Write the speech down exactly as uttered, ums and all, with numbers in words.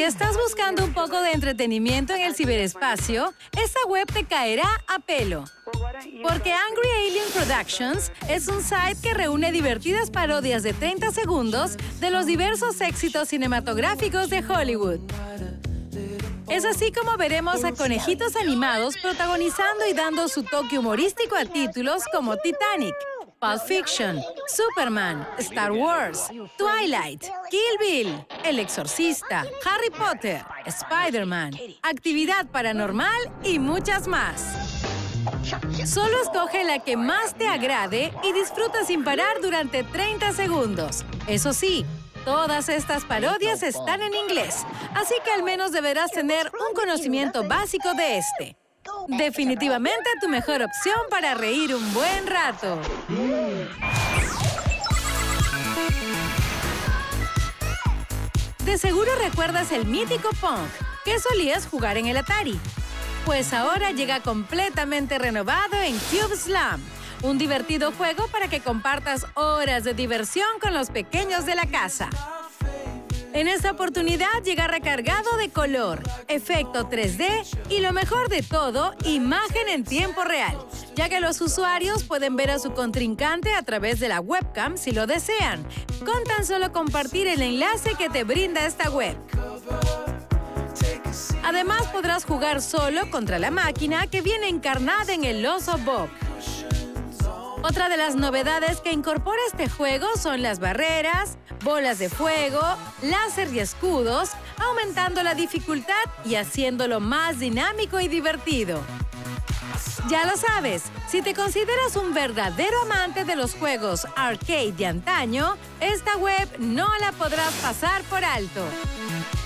estás buscando un poco de entretenimiento en el ciberespacio, esta web te caerá a pelo. Porque Angry Alien Productions es un site que reúne divertidas parodias de treinta segundos de los diversos éxitos cinematográficos de Hollywood. Es así como veremos a conejitos animados protagonizando y dando su toque humorístico a títulos como Titanic, Pulp Fiction, Superman, Star Wars, Twilight, Kill Bill, El Exorcista, Harry Potter, Spider-Man, Actividad Paranormal y muchas más. Solo escoge la que más te agrade y disfruta sin parar durante treinta segundos. Eso sí, todas estas parodias están en inglés, así que al menos deberás tener un conocimiento básico de este. Definitivamente tu mejor opción para reír un buen rato. De seguro recuerdas el mítico Pong, que solías jugar en el Atari. Pues ahora llega completamente renovado en Cube Slam, un divertido juego para que compartas horas de diversión con los pequeños de la casa. En esta oportunidad llega recargado de color, efecto tres D y lo mejor de todo, imagen en tiempo real, ya que los usuarios pueden ver a su contrincante a través de la webcam si lo desean, con tan solo compartir el enlace que te brinda esta web. Además, podrás jugar solo contra la máquina que viene encarnada en el oso Bob. Otra de las novedades que incorpora este juego son las barreras, bolas de fuego, láser y escudos, aumentando la dificultad y haciéndolo más dinámico y divertido. Ya lo sabes, si te consideras un verdadero amante de los juegos arcade de antaño, esta web no la podrás pasar por alto.